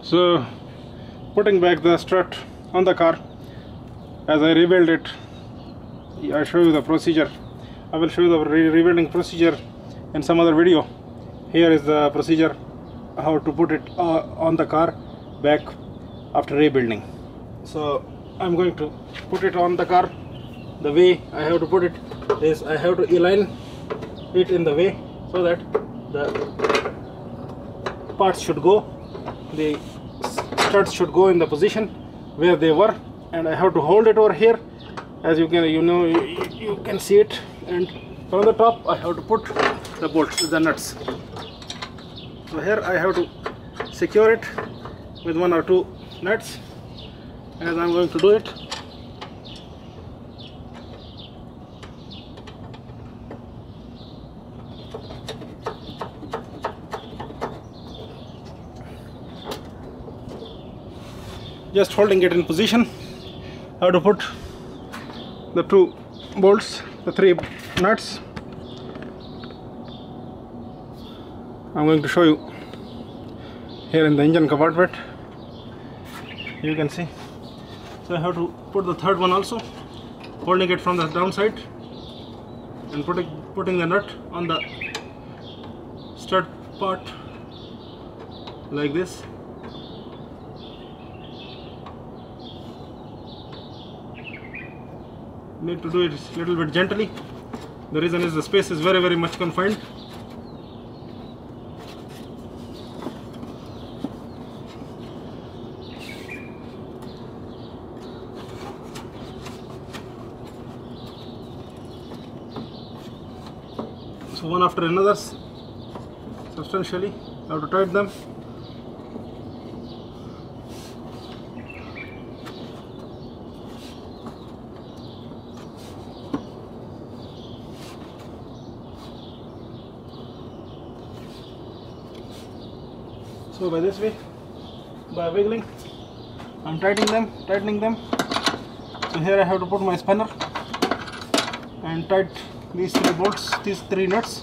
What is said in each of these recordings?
So putting back the strut on the car as I rebuild it, I show you the procedure. I will show you the rebuilding procedure in some other video. Here is the procedure how to put it on the car back after rebuilding. So I'm going to put it on the car. The way I have to put it is I have to align it in the way so that the parts should go, the struts should go in the position where they were, and I have to hold it over here, as you can you can see it, and from the top I have to put the bolts, the nuts. So here I have to secure it with 1 or 2 nuts, as I'm going to do it. Just holding it in position, I have to put the 2 bolts, the 3 nuts. I'm going to show you here in the engine compartment. You can see. So I have to put the 3rd one also, holding it from the downside and putting the nut on the strut part like this. Need to do it a little bit gently. The reason is the space is very much confined. So one after another, substantially, I have to tighten them. So by this way, by wiggling, I'm tightening them. So here I have to put my spanner and tight these 3 bolts, these 3 nuts.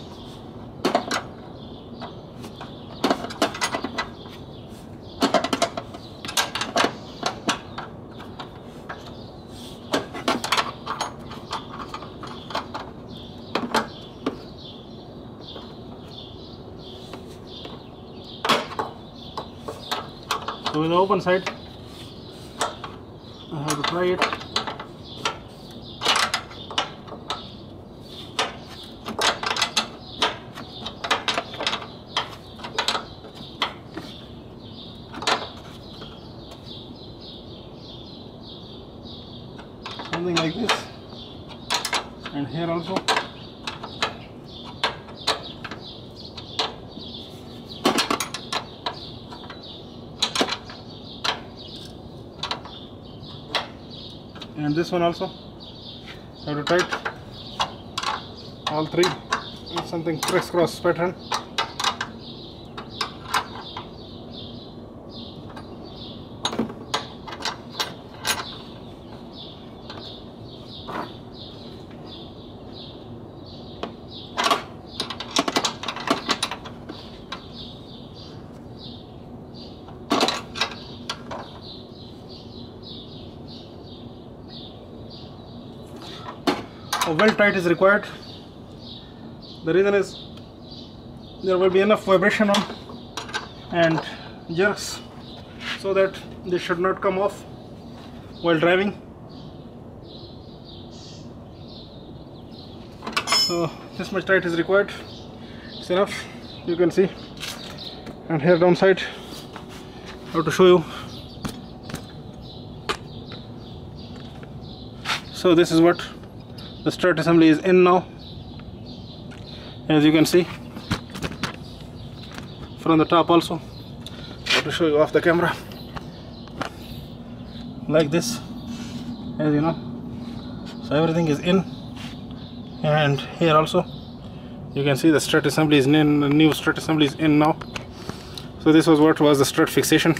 So with the open side, I have to try it. Something like this, and here also. And this one also, I have to tight all 3 with something crisscross pattern. A weld tight is required. The reason is there will be enough vibration on and jerks so that they should not come off while driving. So this much tight is required. It's enough, you can see. And here downside, I have to show you. So this is what the strut assembly is in now, as you can see from the top also. I have to show you off the camera like this, as you know. So everything is in, and here also you can see the strut assembly is in, the new strut assembly is in now. So this was what was the strut fixation.